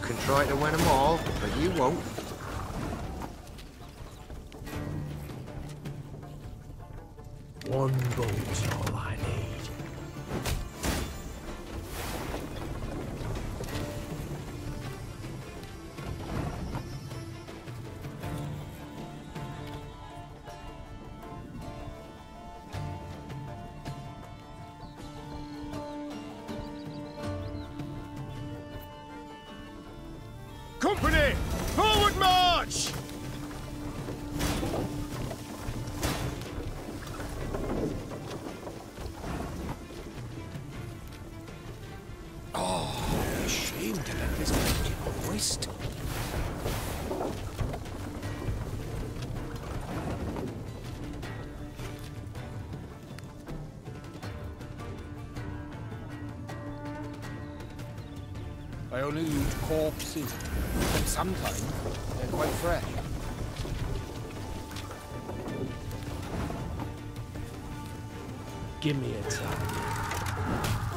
can try to win them all, but you won't. One boat's all I need. Company! Forward march! Oh, shame to let this get waste. I only loot corpses, and sometimes they're quite fresh. Give me a time.